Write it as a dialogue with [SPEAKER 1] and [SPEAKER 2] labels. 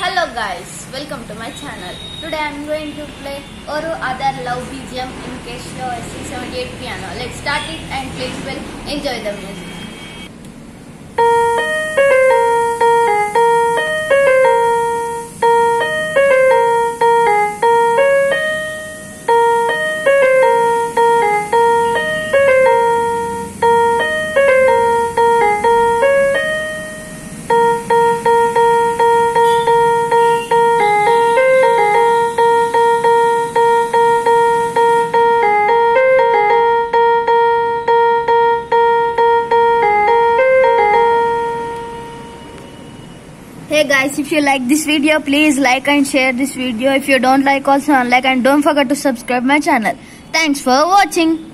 [SPEAKER 1] Hello guys, welcome to my channel. Today I am going to play Oru Other Love BGM in Casio SC78 piano. Let's start it and please enjoy the music. Hey guys, if you like this video, please like and share this video. If you don't like, also unlike, and don't forget to subscribe my channel. Thanks for watching.